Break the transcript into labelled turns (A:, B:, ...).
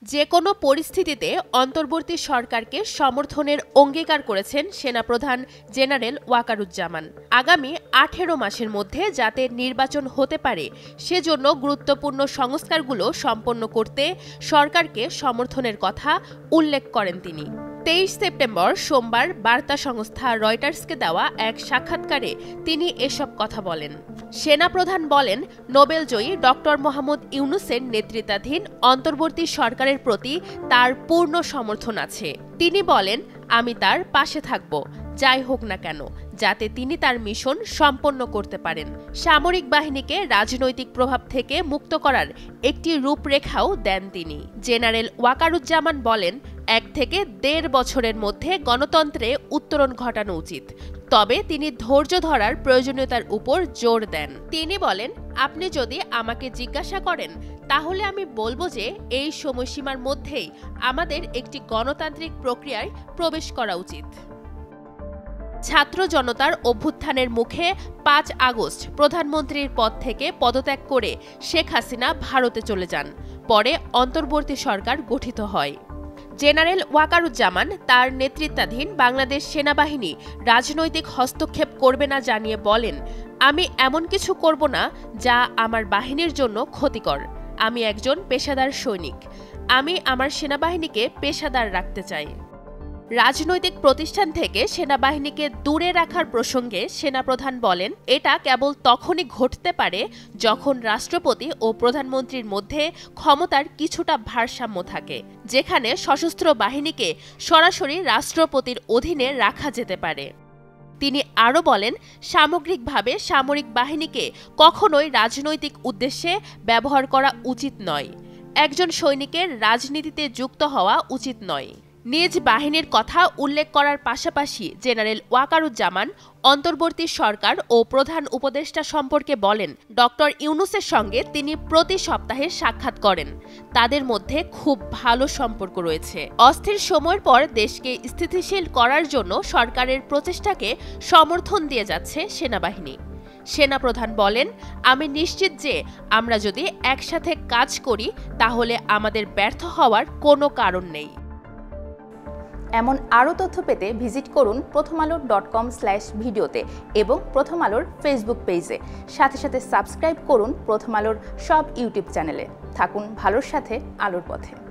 A: যে কোনো পরিস্থিতিতে অন্তর্বর্তী সরকারকে সমর্থনের অঙ্গীকার করেছেন সেনাপ্রধান জেনারেল ওয়াকারুজ্জামান। আগামী 18 মাসের মধ্যে যাতে নির্বাচন হতে পারে সেজন্য গুরুত্বপূর্ণ সংস্কারগুলো সম্পন্ন করতে সরকারকে সমর্থনের কথা উল্লেখ করেন তিনি। 23 সেপ্টেম্বর সোমবার বার্তা সংস্থা রয়টার্সকে দেওয়া এক সাক্ষাৎকারে তিনি এসব কথা বলেন। সেনাপ্রধান বলেন, নোবেলজয়ী ডক্টর মোহাম্মদ ইউনূসের নেতৃত্বাধীন অন্তর্বর্তী সরকারের প্রতি তার পূর্ণ সমর্থন আছে। তিনি বলেন, আমি তার পাশে থাকব, যাই হোক না কেন, যাতে তিনি তার মিশন সম্পন্ন করতে পারেন। সামরিক বাহিনীকে রাজনৈতিক প্রভাব থেকে মুক্ত করার একটি রূপরেখাও দেন তিনি। জেনারেল ওয়াকারুজ্জামান বলেন, 1 থেকে 1.5 বছরের মধ্যে গণতন্ত্রে উত্তরণ ঘটানো উচিত। তবে তিনি ধৈর্য ধরার প্রয়োজনীয়তার উপর জোর দেন। তিনি বলেন, আপনি যদি আমাকে জিজ্ঞাসা করেন তাহলে আমি বলবো যে এই সময়সীমার মধ্যেই আমাদের একটি গণতান্ত্রিক প্রক্রিয়ায় প্রবেশ করা উচিত। ছাত্র জনতার অভ্যুত্থানের মুখে 5 আগস্ট প্রধানমন্ত্রীর পদ থেকে পদত্যাগ করে শেখ হাসিনা ভারতে চলে যান। পরে অন্তর্বর্তী সরকার গঠিত হয়। জেনারেল ওয়াকারুজ্জামান তার নেতৃত্বাধীন বাংলাদেশ সেনাবাহিনী রাজনৈতিক হস্তক্ষেপ করবে না জানিয়ে বলেন, আমি এমন কিছু করব না যা আমার বাহিনীর জন্য ক্ষতিকর। আমি একজন পেশাদার সৈনিক। আমি আমার সেনাবাহিনীকে পেশাদার রাখতে চাই। রাজনৈতিক প্রতিষ্ঠান থেকে সেনাবাহিনীকে দূরে রাখার প্রসঙ্গে সেনাপ্রধান বলেন, এটা কেবল তখনই ঘটতে পারে যখন রাষ্ট্রপতি ও প্রধানমন্ত্রীর মধ্যে ক্ষমতার কিছুটা ভারসাম্য থাকে, যেখানে সশস্ত্র বাহিনীকে সরাসরি রাষ্ট্রপতির অধীনে রাখা যেতে পারে। তিনি আরও বলেন, সামগ্রিকভাবে সামরিক বাহিনীকে কখনোই রাজনৈতিক উদ্দেশ্যে ব্যবহার করা উচিত নয়। একজন সৈনিকের রাজনীতিতে যুক্ত হওয়া উচিত নয়। নিজ বাহিনীর কথা উল্লেখ করার পাশাপাশি জেনারেল ওয়াকারুজ্জামান অন্তর্বর্তী সরকার ও প্রধান উপদেষ্টা সম্পর্কে বলেন, ডক্টর ইউনূসের সঙ্গে তিনি প্রতি সপ্তাহে সাক্ষাৎ করেন। তাদের মধ্যে খুব ভালো সম্পর্ক রয়েছে। অস্থির সময়ের পর দেশকে স্থিতিশীল করার জন্য সরকারের প্রচেষ্টাকে সমর্থন দিয়ে যাচ্ছে সেনাবাহিনী। সেনাপ্রধান বলেন, আমি নিশ্চিত যে আমরা যদি একসাথে কাজ করি তাহলে আমাদের ব্যর্থ হওয়ার কোনো কারণ নেই।
B: এমন আরও তথ্য পেতে ভিজিট করুন prothomalo.com/ভিডিওতে এবং প্রথম আলোর ফেসবুক পেজে। সাথে সাথে সাবস্ক্রাইব করুন প্রথম আলোর সব ইউটিউব চ্যানেলে। থাকুন ভালোর সাথে, আলোর পথে।